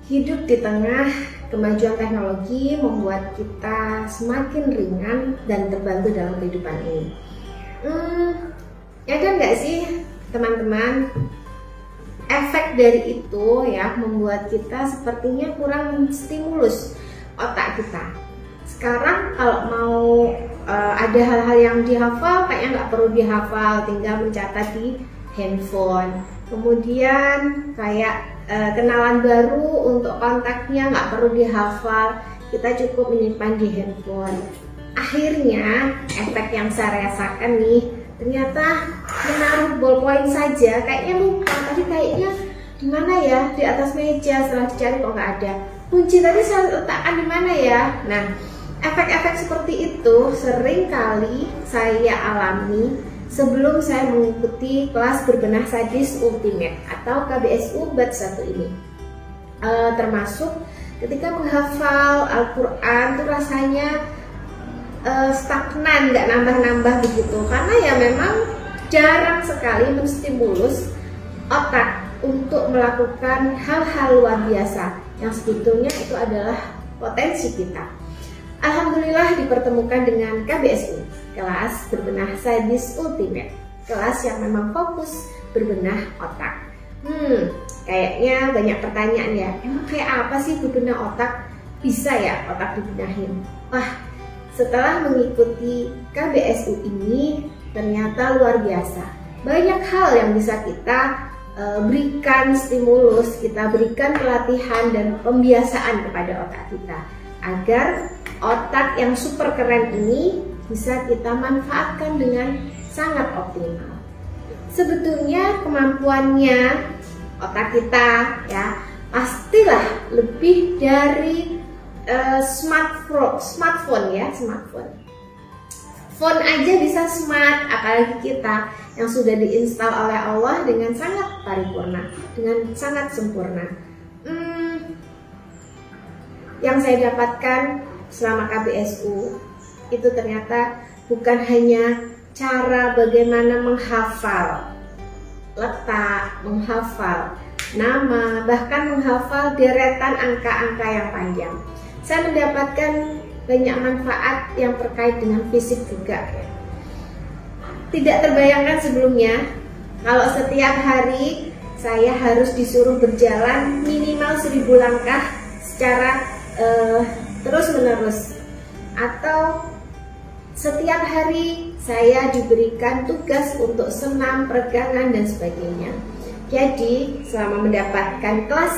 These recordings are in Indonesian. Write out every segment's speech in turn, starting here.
Hidup di tengah kemajuan teknologi membuat kita semakin ringan dan terbantu dalam kehidupan ini. Ya kan nggak sih teman-teman? Efek dari itu ya membuat kita sepertinya kurang stimulus otak kita. Sekarang kalau mau ada hal-hal yang dihafal, kayaknya nggak perlu dihafal, tinggal mencatat di handphone. Kemudian kayak kenalan baru untuk kontaknya nggak perlu dihafal, kita cukup menyimpan di handphone. Akhirnya efek yang saya rasakan nih, ternyata menaruh ballpoint saja kayaknya lupa, tadi kayaknya di mana ya, di atas meja, setelah dicari kok nggak ada. Kunci tadi saya letakkan di mana ya. Nah, efek-efek seperti itu sering kali saya alami sebelum saya mengikuti kelas berbenah sadis ultimate atau KBSU batch 1 ini. Termasuk ketika menghafal Al-Quran tuh rasanya stagnan, nggak nambah-nambah begitu, karena ya memang jarang sekali menstimulus otak untuk melakukan hal-hal luar biasa yang sebetulnya itu adalah potensi kita. Alhamdulillah dipertemukan dengan KBSU, kelas berbenah sadis ultimate, kelas yang memang fokus berbenah otak. Kayaknya banyak pertanyaan ya, emang kayak apa sih berbenah otak? Bisa ya otak dibenahin? Wah, setelah mengikuti KBSU ini ternyata luar biasa. Banyak hal yang bisa kita berikan stimulus, kita berikan pelatihan dan pembiasaan kepada otak kita agar otak yang super keren ini bisa kita manfaatkan dengan sangat optimal. Sebetulnya kemampuannya otak kita ya pastilah lebih dari smartphone ya, smartphone. Phone aja bisa smart, apalagi kita yang sudah diinstal oleh Allah dengan sangat paripurna, dengan sangat sempurna. Yang saya dapatkan selama KBSU itu ternyata bukan hanya cara bagaimana menghafal letak, menghafal nama, bahkan menghafal deretan angka-angka yang panjang. Saya mendapatkan banyak manfaat yang terkait dengan fisik juga. Tidak terbayangkan sebelumnya kalau setiap hari saya harus disuruh berjalan minimal 1000 langkah secara terus menerus, atau setiap hari saya diberikan tugas untuk senam, peregangan dan sebagainya. Jadi selama mendapatkan kelas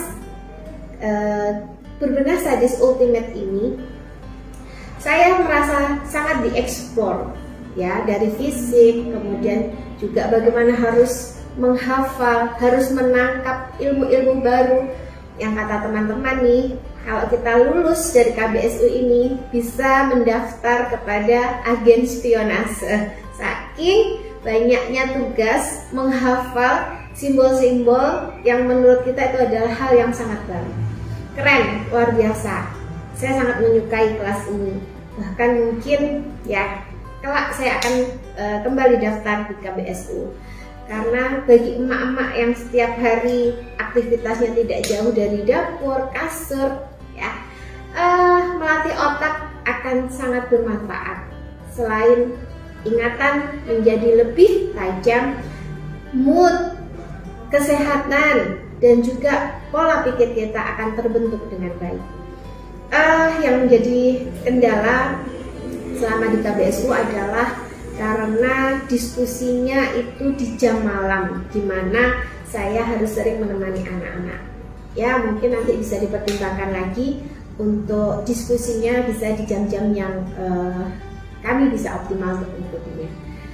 berbenah sadis ultimate ini, saya merasa sangat dieksplor ya, dari fisik, kemudian juga bagaimana harus menghafal, harus menangkap ilmu-ilmu baru. Yang kata teman-teman nih, kalau kita lulus dari KBSU ini bisa mendaftar kepada agen spionase. Saking banyaknya tugas menghafal simbol-simbol yang menurut kita itu adalah hal yang sangat baru. Keren, luar biasa. Saya sangat menyukai kelas ini. Bahkan mungkin ya kelak saya akan kembali daftar di KBSU. Karena bagi emak-emak yang setiap hari aktivitasnya tidak jauh dari dapur, kasur, ya, melatih otak akan sangat bermanfaat. Selain ingatan menjadi lebih tajam, mood, kesehatan, dan juga pola pikir kita akan terbentuk dengan baik. Yang menjadi kendala selama di KBSU adalah karena diskusinya itu di jam malam, di mana saya harus sering menemani anak-anak. Ya, mungkin nanti bisa dipertimbangkan lagi untuk diskusinya bisa di jam-jam yang kami bisa optimal untuk mengikutinya.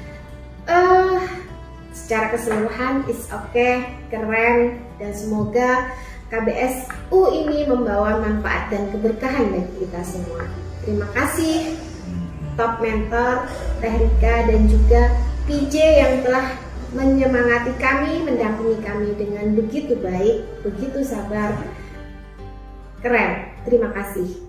Secara keseluruhan is okay, keren, dan semoga KBSU ini membawa manfaat dan keberkahan bagi kita semua. Terima kasih Top Mentor, Teh Rika, dan juga PJ yang telah menyemangati kami, mendampingi kami dengan begitu baik, begitu sabar. Keren, terima kasih.